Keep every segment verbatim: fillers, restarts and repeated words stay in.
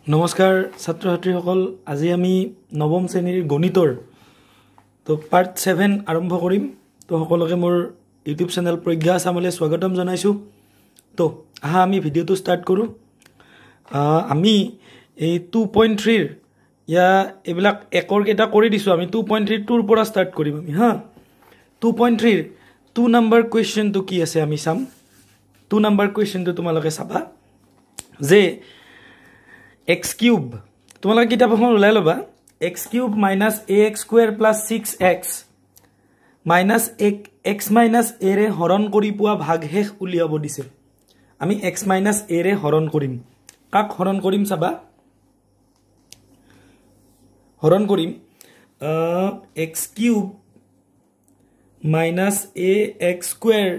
নমস্কাৰ ছাত্ৰ ছাত্ৰীসকল আজি আমি নৱম শ্ৰেণীৰ গণিতৰ তো পাৰ্ট সেভেন আৰম্ভ কৰিম তো সকলোকে মোৰ ইউটিউব চেনেল প্ৰজ্ঞা আছামলৈ স্বাগতম জনাইছো তো আহা আমি ভিডিওটো ষ্টাৰ্ট কৰো আমি এই টু পইণ্ট থ্ৰী ৰ ইয়া এবিলাক একৰ কেটা কৰি দিছো আমি টু পইণ্ট থ্ৰী টুৰ পৰা ষ্টাৰ্ট কৰিম আমি হা টু পইণ্ট থ্ৰী ৰ টু নম্বৰ কোৱেশ্চনটো কি আছে আমি চাম টু নম্বৰ কোৱেশ্চনটো তোমালোকে চাবা যে x cube তোমালোকে কিতাপখন উলাই লবা x cube minus ax square plus six x minus x minus a ৰে হৰণ কৰি পোৱা ভাগশেষ উলিয়াব দিছে আমি x minus a ৰে হৰণ কৰিম কাক হৰণ কৰিম চাবা হৰণ কৰিম x cube minus ax square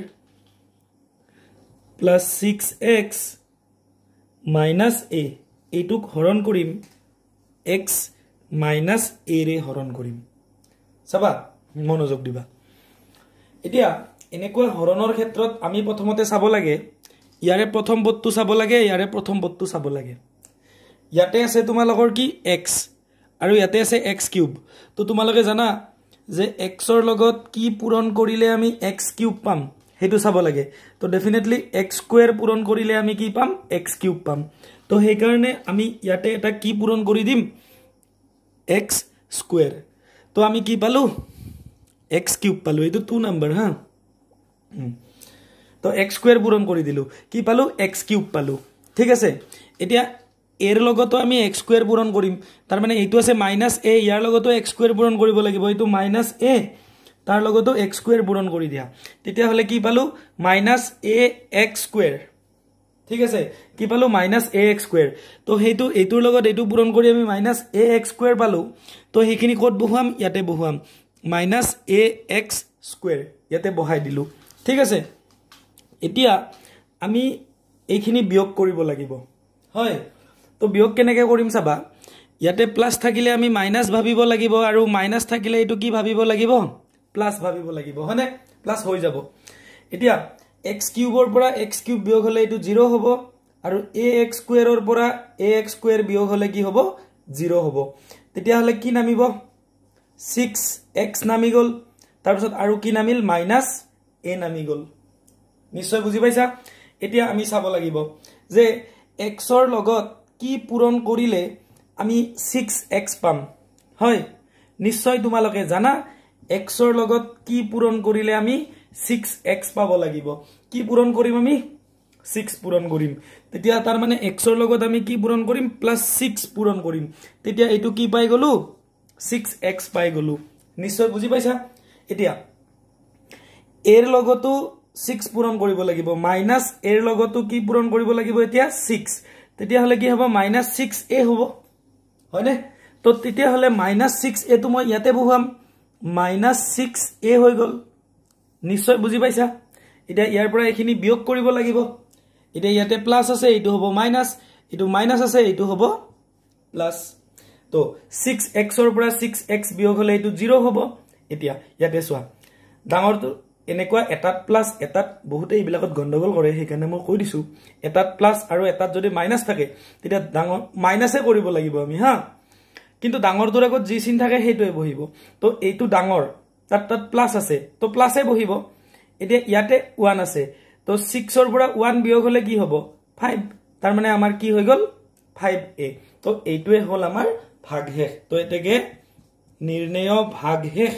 plus six x minus a এইটুক হৰণ কৰিম x minus a ৰে হৰণ কৰিম চাবা মনোযোগ দিবা এতিয়া এনেকুৱা হৰণৰ ক্ষেত্ৰত আমি প্ৰথমতে চাব লাগে ইয়াৰে প্ৰথম পদটো চাব লাগে ইয়াৰে প্ৰথম পদটো চাব লাগে ইয়াতে আছে তোমালোকৰ কি x আৰু ইয়াতে আছে x cube তো তোমালোকে জানা যে x ৰ লগত কি পূৰণ কৰিলে আমি x cube পাম হেতু চাব লাগে তো ডেফিনেটলি x স্কয়াৰ পূৰণ কৰিলে আমি কি পাম x cube পাম তো সেই কাৰণে আমি ইয়াতে এটা কি পূৰণ কৰি দিম x স্কয়াৰ তো আমি কি পালো x cube পালো এটো টু নম্বৰ হা তো x স্কয়াৰ পূৰণ কৰি দিলো কি পালো x cube পালো ঠিক আছে এতিয়া এৰ লগতো আমি x স্কয়াৰ পূৰণ কৰিম তাৰ মানে এইটো আছে মাইনাস a ইয়াৰ লগতো x স্কয়াৰ পূৰণ কৰিব লাগিব এইটো মাইনাস a তাৰ লগতো x স্কয়াৰ পূৰণ কৰি দিয়া তেতিয়া হলে কি পালো মাইনাস ax স্কয়াৰ ঠিক আছে কি পালো মাইনাস ax স্কয়াৰ তো হেতু এটোৰ লগত এটো পূৰণ কৰি আমি মাইনাস ax স্কয়াৰ পালো তো হেখিনি কোড বহুৱাম ইয়াতে বহুৱাম মাইনাস ax স্কয়াৰ ইয়াতে বহাই দিলু ঠিক আছে এতিয়া আমি এইখিনি বিয়োগ কৰিব লাগিব হয় তো বিয়োগ কেনেকৈ কৰিম চাবা ইয়াতে প্লাস থাকিলে আমি মাইনাস ভাবিব লাগিব আৰু মাইনাস থাকিলে এটো কি ভাবিব লাগিব প্লাস ভাবিব লাগিব হনে প্লাস হৈ যাব এতিয়া x কিউবৰ পৰা x কিউব বিয়োগ হলে এটো জিৰ' হ'ব আৰু ax স্কয়াৰৰ পৰা ax স্কয়াৰ বিয়োগ হলে কি হ'ব জিৰ' হ'ব তেতিয়া হলে কি নামিব six x নামি গল তাৰ পিছত আৰু কি নামিল মাইনাস a নামি গল নিশ্চয় বুজি পাইছা এতিয়া আমি চাব লাগিব যে x ৰ লগত কি পূৰণ কৰিলে আমি six x পাম হয় নিশ্চয় তোমালোকে জানা x ৰ লগত কি পূৰণ কৰিলে আমি six x পাব লাগিব কি পূৰণ কৰিম আমি six পূৰণ কৰিম তেতিয়া তাৰ মানে x ৰ লগত আমি কি পূৰণ কৰিম প্লাস six পূৰণ কৰিম তেতিয়া এটো কি পাই গলো six x পাই গলো নিশ্চয় বুজি পাইছা এতিয়া এৰ লগতো six পূৰণ কৰিব লাগিব মাইনাস এৰ লগতো কি পূৰণ কৰিব লাগিব এতিয়া six তেতিয়া হলে কি হ'ব মাইনাস six a হ'ব হয়নে তো তেতিয়া হলে মাইনাস six a তো মই ইয়াতে বহুৱাম মাইনাস six a হৈ গল নিশ্চয় বুজি পাইছা এটা ইয়াৰ পৰা এখিনি বিয়োগ কৰিব লাগিব এটা ইয়াতে প্লাস আছে এটো হ'ব মাইনাস এটো মাইনাস আছে এটো হ'ব প্লাস তো six x ৰ পৰা six x বিয়োগ হলে এটো জিৰ' হ'ব এতিয়া ইয়াতে চোৱা ডাঙৰটো এনেকুৱা এটাত প্লাস এটাত বহুতে এইবিলাকত গণ্ডগোল কৰে সেইকাৰণে মই কৈ দিছো এটাত প্লাস আৰু এটাত যদি মাইনাস থাকে তেতিয়া ডাঙৰ মাইনাসে কৰিব লাগিব আমি হা কিন্তু ডাঙৰটোৰ আগত যি চিন থাকে হেইটোৱে বহিব তো এইটো ডাঙৰ তাত তাত প্লাস আছে তো প্লাসে বহিব এতিয়া ইয়াতে one আছে তো six ৰ পৰা one বিয়োগ হলে কি হ'ব five তাৰ মানে আমাৰ কি হৈ গল five a তো এইটোৱে হল আমাৰ ভাগশেষ তো এতেকে নিৰ্ণয় ভাগশেষ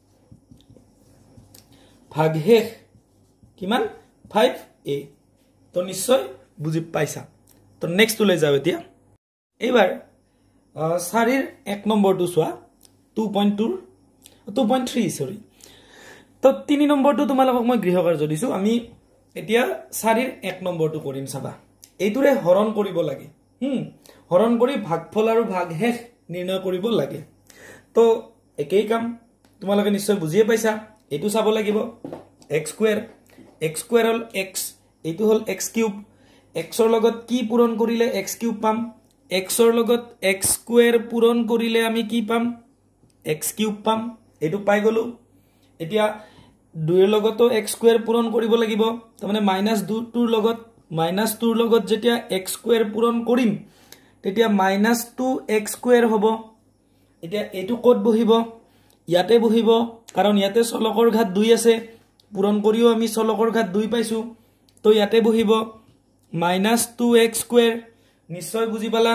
ভাগশেষ কিমান five a তো নিশ্চয় বুজি পাইছা তো নেক্সট লৈ যাও এতিয়া এইবাৰ চাৰিৰ এক নম্বৰটো চোৱা two point two two point three সৰি তো তিনি নম্বৰটো তোমালোকক মই গৃহকাৰ্য দিছো আমি এতিয়া চাৰিৰ এক নম্বৰটো কৰিম চাবা এইটোৰে হৰণ কৰিব লাগে হুম হৰণ কৰি ভাগফল আৰু ভাগশেষ নিৰ্ণয় কৰিব লাগে তো একেই কাম তোমালোকে নিশ্চয় বুজিয়ে পাইছা এটো চাব লাগিব x স্কয়াৰ x স্কয়াৰ হল x এটো হল x কিউব x ৰ লগত কি পূৰণ কৰিলে x কিউব পাম x ৰ লগত x স্কয়াৰ পূৰণ কৰিলে আমি কি পাম x কিউব পাম এটো পাই গলো এতিয়া দুইৰ লগতো x স্কয়াৰ পূৰণ কৰিব লাগিব তাৰ মানে মাইনাস দুইৰ লগত মাইনাস টু লগত যেতিয়া x স্কয়াৰ পূৰণ কৰিম তেতিয়া মাইনাছ টু এক্স স্কুৱেৰ হ'ব এতিয়া এইটো ক'ত বহিব ইয়াতে বহিব কাৰণ ইয়াতে চলকৰ ঘাত দুই আছে পূৰণ কৰিও আমি চলকৰ ঘাত দুই পাইছো তো ইয়াতে বহিব মাইনাছ টু এক্স স্কুৱেৰ নিশ্চয় বুজি পালা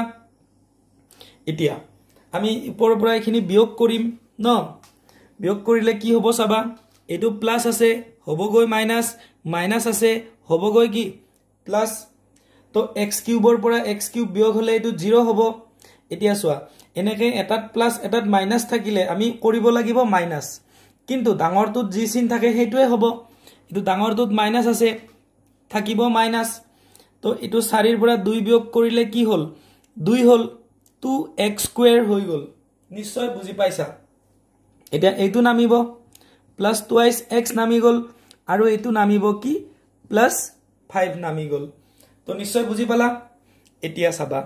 এতিয়া আমি ওপৰৰ পৰা এখিনি বিয়োগ কৰিম ন বিয়োগ কৰিলে কি হ'ব চাবা এটো প্লাস আছে হবগৈ মাইনাস মাইনাস আছে হবগৈ কি প্লাস তো x কিউবৰ পৰা x কিউব বিয়োগ হলে এটো জিৰ' হ'ব এতিয়া চোৱা এনেকে এটাত প্লাস এটাত মাইনাস থাকিলে আমি কৰিব লাগিব মাইনাস কিন্তু ডাঙৰটোত যি চিন থাকে হেইটোৱে হ'ব এটো ডাঙৰটোত মাইনাস আছে থাকিব মাইনাস তো এটো চাৰিৰ পৰা দুই বিয়োগ কৰিলে কি হ'ল দুই হ'ল টু এক্স স্কুৱেৰ হৈ গল নিশ্চয় বুজি পাইছা এতিয়া এইটো নামিব প্লাস টুৱাইস x নামি গল আৰু এইটো নামিব কি প্লাস ফাইভ নামি গল তো নিশ্চয় বুজি পালা এতিয়া চাবা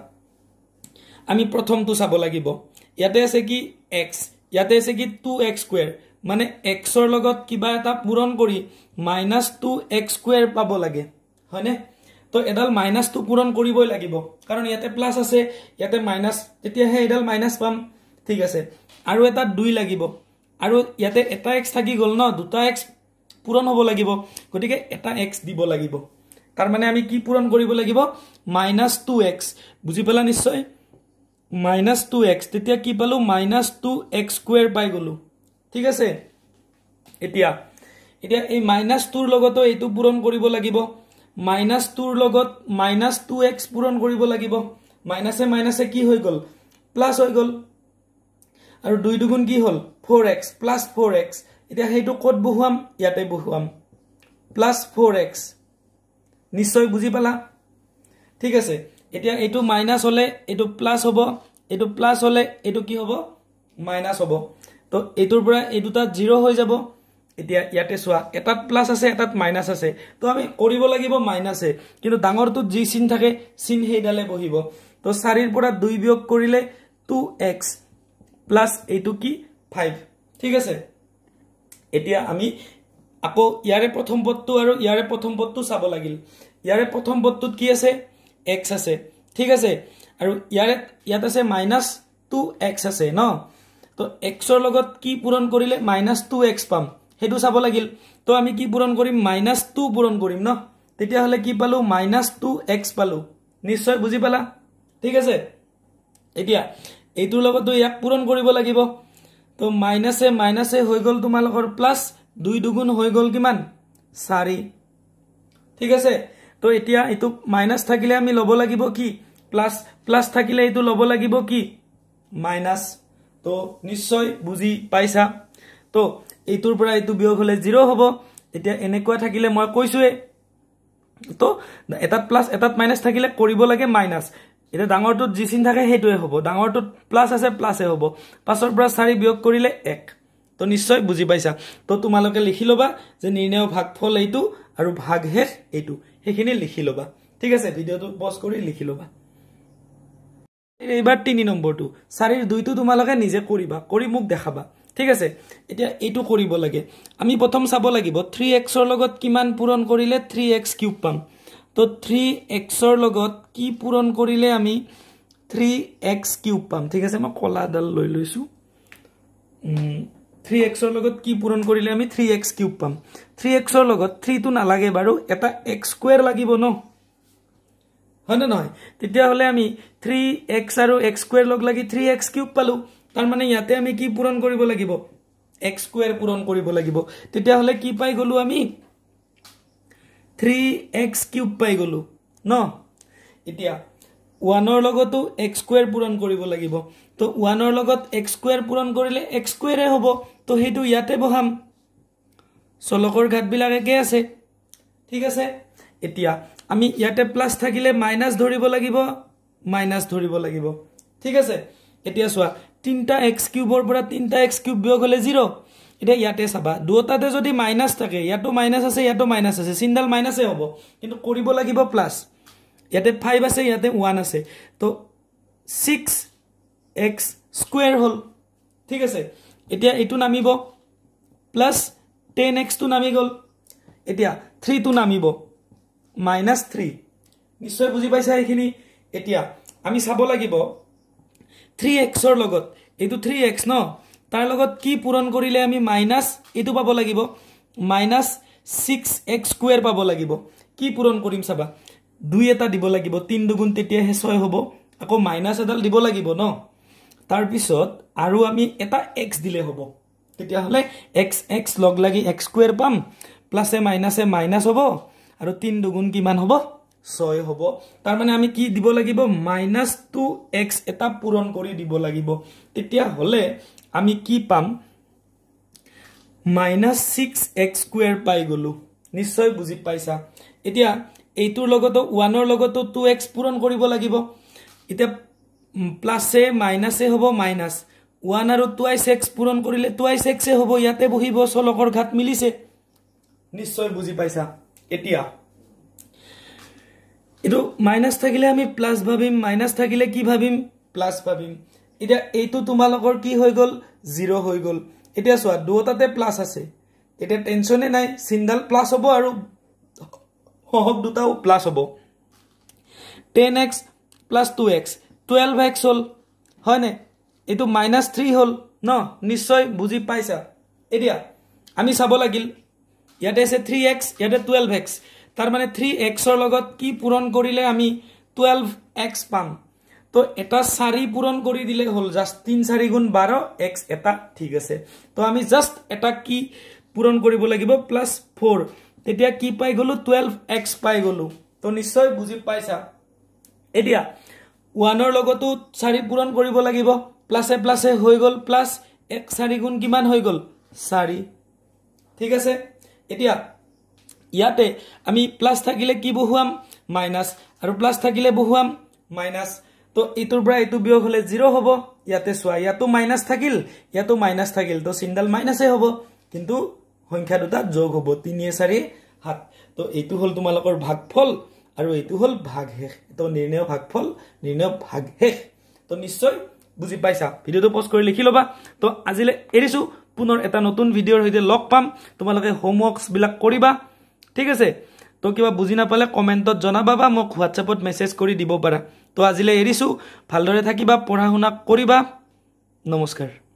আমি প্ৰথমটো চাব লাগিব ইয়াতে আছে কি x ইয়াতে আছে কি টু এক্স স্কুৱেৰ মানে x ৰ লগত কিবা এটা পূৰণ কৰি মাইনাছ টু এক্স স্কুৱেৰ পাব লাগে হয়নে তো এডাল মাইনাছ টু পূৰণ কৰিবই লাগিব কাৰণ ইয়াতে প্লাস আছে ইয়াতে মাইনাস তেতিয়া হে এডাল মাইনাস পাম ঠিক আছে আৰু এটা দুই লাগিব আৰু ইয়াতে এটা x থাকি গল ন দুটা x পূৰণ হ'ব লাগিব গতিকে এটা x দিব লাগিব তাৰ মানে আমি কি পূৰণ কৰিব লাগিব মাইনাছ টু এক্স বুজি পালা নিশ্চয় মাইনাছ টু এক্স তেতিয়া কি পালো মাইনাছ টু এক্স স্কুৱেৰ পাই গলো ঠিক আছে এতিয়া এতিয়া এই মাইনাছ টু ৰ লগতো এইটো পূৰণ কৰিব লাগিব মাইনাছ টু ৰ লগত মাইনাছ টু এক্স পূৰণ কৰিব লাগিব মাইনাসে মাইনাসে কি হৈ গল প্লাস হৈ গল আৰু দুই দুগুণ কি হল four x plus four x এতিয়া হেইটো কোড বহুৱাম ইয়াতে বহুৱাম প্লাস ফ'ৰ এক্স নিশ্চয় বুজি পালা ঠিক আছে এতিয়া এইটো মাইনাস হলে এইটো প্লাস হ'ব এইটো প্লাস হলে এইটো কি হ'ব মাইনাস হ'ব তো এইটোৰ পৰা এই দুটা জিৰ' হৈ যাব এতিয়া ইয়াতে চোৱা এটাত প্লাস আছে এটাত মাইনাস আছে তো আমি কৰিব লাগিব মাইনাসে কিন্তু ডাঙৰটো যি চিন থাকে চিন হেইডালে বহিব তো চাৰিৰ পৰা দুই বিয়োগ কৰিলে টু এক্স প্লাস এইটো কি ফাইভ ঠিক আছে এতিয়া আমি আকৌ ইয়াৰে প্ৰথম পদটো আৰু ইয়াৰে প্ৰথম পদটো চাব লাগিল ইয়াৰে প্ৰথম পদটোত কি আছে x আছে ঠিক আছে আৰু ইয়াৰে ইয়াত আছে মাইনাছ টু এক্স আছে ন তো x ৰ লগত কি পূৰণ কৰিলে মাইনাছ টু এক্স পাম হেতু চাব লাগিল তো আমি কি পূৰণ কৰিম মাইনাছ টু পূৰণ কৰিম ন তেতিয়া হলে কি পালো মাইনাছ টু এক্স পালো নিশ্চয় বুজি পালা ঠিক আছে এতিয়া এইটোৰ লগতো ইয়াক পূৰণ কৰিব লাগিব তো মাইনাসে মাইনাসে হৈ গল তোমালোকৰ প্লাস দুই দুগুণ হৈ গল কিমান চাৰি ঠিক আছে তো এতিয়া এটো মাইনাস থাকিলে আমি লব লাগিব কি প্লাস প্লাস থাকিলে এটো লব লাগিব কি মাইনাস তো নিশ্চয় বুজি পাইছা তো এইটোৰ পৰা এটো বিয়োগ হলে জিৰ' হ'ব এতিয়া এনেকুৱা থাকিলে মই কৈছোৱে তো এটাত প্লাস এটাত মাইনাস থাকিলে কৰিব লাগে মাইনাস এটা ডাঙৰটোত যি চিন থাকে হেইটোৱে হ'ব ডাঙৰটোত প্লাস আছে প্লাসে হ'ব পাছৰ পৰা চাৰি বিয়োগ কৰিলে এক তো নিশ্চয় বুজি পাইছা তো তোমালোকে লিখি লবা যে নিৰ্ণয় ভাগফল এইটো আৰু ভাগশেষ এইটো হেখিনি লিখি লবা ঠিক আছে ভিডিওটো পজ কৰি লিখি লবা এইবাৰ তিনি নম্বৰটো চাৰিৰ দুইটো তোমালোকে নিজে কৰিবা কৰি মোক দেখাবা ঠিক আছে এতিয়া এইটো কৰিব লাগে আমি প্ৰথম চাব লাগিব থ্ৰী এক্স ৰ লগত কিমান পূৰণ কৰিলে থ্ৰী এক্স কিউব পাম তো থ্ৰী এক্স ৰ লগত কি পূৰণ কৰিলে আমি থ্ৰী এক্স কিউব পাম ঠিক আছে মই কলাডাল লৈ লৈছো থ্ৰী এক্স ৰ লগত কি পূৰণ কৰিলে আমি থ্ৰী এক্স কিউব পাম থ্ৰী এক্স ৰ লগত থ্ৰী টো নালাগে বাৰু এটা x স্কুৱেৰ লাগিব ন হয়নে নহয় তেতিয়া হলে আমি থ্ৰী এক্স আৰু x স্কুৱেৰ লগ লাগি থ্ৰী এক্স কিউব পালো তাৰ মানে ইয়াতে আমি কি পূৰণ কৰিব লাগিব x স্কুৱেৰ পূৰণ কৰিব লাগিব তেতিয়া হলে কি পাই গলো আমি থ্ৰী এক্স কিউব পাই গলো ন এতিয়া ওৱান ৰ লগতো x স্কুৱেৰ পূৰণ কৰিব লাগিব তো ওৱান ৰ লগত x স্কুৱেৰ পূৰণ কৰিলে x স্কুৱেৰে হ'ব তো হেতু ইয়াতে বহাম চলকৰ ঘাত বিলাক একে আছে ঠিক আছে এতিয়া আমি ইয়াতে প্লাস থাকিলে মাইনাস ধৰিব লাগিব মাইনাস ধৰিব লাগিব ঠিক আছে এতিয়া চোৱা তিনটা x কিউবৰ পৰা তিনটা x কিউব বিয়োগ হলে জিৰ' এটা ইয়াতে চাবা দুটাতে যদি মাইনাস থাকে ইয়াতো মাইনাস আছে ইয়াতো মাইনাস আছে চিনডাল মাইনাসে হ'ব কিন্তু কৰিব লাগিব প্লাস ইয়াতে ফাইভ আছে ইয়াতে ওৱান আছে তো ছিক্স এক্স স্কুৱেৰ হল ঠিক আছে এতিয়া এটো নামিব প্লাস টেন এক্স টো নামি গল এতিয়া থ্ৰী টো নামিব মাইনাস থ্ৰী নিশ্চয় বুজি পাইছা এইখিনি এতিয়া আমি চাব লাগিব থ্ৰী এক্সৰ লগত এইটো থ্ৰী এক্স ন তাৰ লগত কি পূৰণ কৰিলে আমি মাইনাস এইটো পাব লাগিব মাইনাস ছিক্স এক্স স্কয়াৰ পাব লাগিব কি পূৰণ কৰিম চাবা দুই এটা দিব লাগিব তিন দুগুণ তেতিয়া হে ছয় হ'ব আকৌ মাইনাস এডাল দিব লাগিব ন তাৰ পিছত আৰু আমি এটা x দিলে হ'ব তেতিয়া হলে x x লগ লাগি x স্কয়াৰ পাম plus a minus a minus হ'ব আৰু তিন দুগুণ কিমান হ'ব ছয় হ'ব তাৰ মানে আমি কি দিব লাগিব মাইনাস টু এক্স এটা পূৰণ কৰি দিব লাগিব তেতিয়া হলে আমি কি পাম মাইনাস ছিক্স এক্স স্কয়াৰ পাই গলো নিশ্চয় বুজি পাইছা এতিয়া এইটোৰ লগতো ওৱান ৰ লগতো টু এক্স পূৰণ কৰিব লাগিব এতিয়া প্লাস এ মাইনাস এ হ'ব মাইনাস ওৱান আৰু টুৱাইস এক্স পূৰণ কৰিলে টুৱাইস এক্স এ হ'ব ইয়াতে বহিব চলকৰ ঘাত মিলিছে নিশ্চয় বুজি পাইছা এতিয়া এটো মাইনাস থাকিলে আমি প্লাস ভাবিম মাইনাস থাকিলে কি ভাবিম প্লাস ভাবিম এটা এইটো তোমালোকৰ কি হৈ গল জিৰ' হৈ গল এতিয়া চোৱা দুটাতে প্লাস আছে এটা টেনশনে নাই সিঙ্গেল প্লাস হ'ব আৰু হক দুটাও প্লাস হ'ব ten x plus two x twelve x হল হয় নে এটো মাইনাস থ্ৰী হল ন নিশ্চয় বুজি পাইছা এতিয়া আমি চাব লাগিল ইয়াতে আছে থ্ৰী এক্স ইয়াতে টুৱেলভ এক্স তাৰ মানে থ্ৰী এক্স ৰ লগত কি পূৰণ কৰিলে আমি টুৱেলভ এক্স পাম তো এটা চাৰি পূৰণ কৰি দিলে হল জাস্ট তিন চাৰি গুণ বাৰ এক্স এটা ঠিক আছে তো আমি জাস্ট এটা কি পূৰণ কৰিব লাগিব প্লাস ফ'ৰ তেতিয়া কি পাই গলো টুৱেলভ এক্স পাই গলো তো নিশ্চয় বুজি পাইছা এতিয়া ওৱান ৰ লগতো চাৰি পূৰণ কৰিব লাগিব প্লাসে প্লাসে হৈ গল প্লাস এক চাৰি গুণ কিমান হৈ গল চাৰি ঠিক আছে এতিয়া ইয়াতে আমি প্লাস থাকিলে কি বহুৱাম মাইনাস আৰু প্লাস থাকিলে বহুৱাম মাইনাস তো ইটোৰ পৰা ইটো বিয়োগ হলে জিৰ' হ'ব ইয়াতে সোয়া ইয়াতো মাইনাস থাকিল ইয়াতো মাইনাস থাকিল তো সিঙ্গেল মাইনাসে হ'ব কিন্তু সংখ্যা দুটা যোগ হ'ব তিনি চাৰি সাত তো এইটো হল তোমালোকৰ ভাগফল আৰু এইটো হল ভাগশেষ তো নিৰ্ণয় ভাগফল নিৰ্ণয় ভাগশেষ তো নিশ্চয় বুজি পাইছা ভিডিওটো পজ কৰি লিখি লবা তো আজিলে এৰিছো পুনৰ এটা নতুন ভিডিওৰ হৈতে লগ পাম তোমালোকে হোমৱৰ্কস বিলাক কৰিবা ঠিক আছে তো কিবা বুজি নাপালে কমেন্টত জনাবা বা মোক হোৱাটছএপত মেসেজ কৰি দিব পাৰা তো আজিলে এৰিছো ভালদৰে থাকিবা পঢ়া শুনা কৰিবা নমস্কাৰ